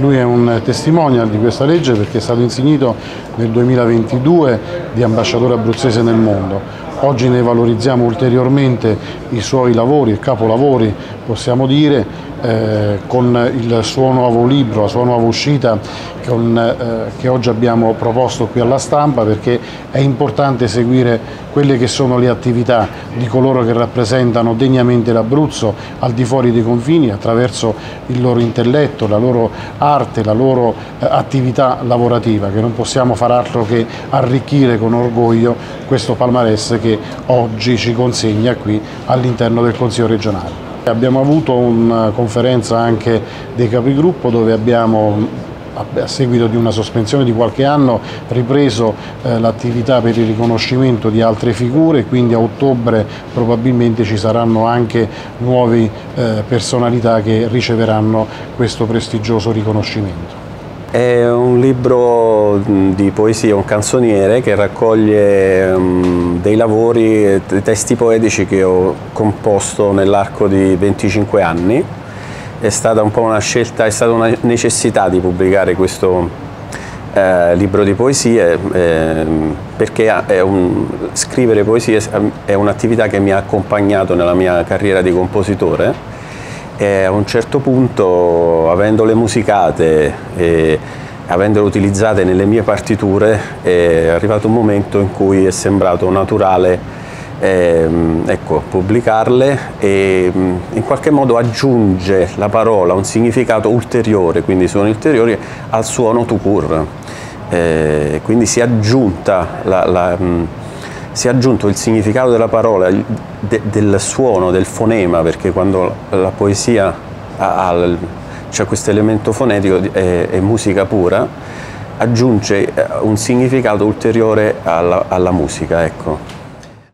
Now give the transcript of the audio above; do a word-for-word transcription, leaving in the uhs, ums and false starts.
lui è un testimonial di questa legge perché è stato insignito nel duemilaventidue di ambasciatore abruzzese nel mondo. Oggi ne valorizziamo ulteriormente i suoi lavori e capolavori, possiamo dire, eh, con il suo nuovo libro, la sua nuova uscita con, eh, che oggi abbiamo proposto qui alla stampa, perché è importante seguire quelle che sono le attività di coloro che rappresentano degnamente l'Abruzzo al di fuori dei confini attraverso il loro intelletto, la loro arte, la loro eh, attività lavorativa, che non possiamo far altro che arricchire con orgoglio questo palmarès che oggi ci consegna qui all'interno del Consiglio regionale. Abbiamo avuto una conferenza anche dei capigruppo dove abbiamo, a seguito di una sospensione di qualche anno, ripreso eh, l'attività per il riconoscimento di altre figure, quindi a ottobre probabilmente ci saranno anche nuove eh, personalità che riceveranno questo prestigioso riconoscimento. È un libro di poesia, un canzoniere che raccoglie um, dei lavori, dei testi poetici che ho composto nell'arco di venticinque anni. È stata un po' una scelta, è stata una necessità di pubblicare questo eh, libro di poesie eh, perché è un, scrivere poesie è un'attività che mi ha accompagnato nella mia carriera di compositore. E a un certo punto, avendole musicate e avendole utilizzate nelle mie partiture, è arrivato un momento in cui è sembrato naturale eh, ecco, pubblicarle e in qualche modo aggiunge la parola un significato ulteriore, quindi suoni ulteriori al suono tout court. Eh, quindi si è aggiunta la, la, si è aggiunto il significato della parola, de, del suono, del fonema, perché quando la poesia ha, ha c'è questo elemento fonetico, è, è musica pura, aggiunge un significato ulteriore alla, alla musica, ecco.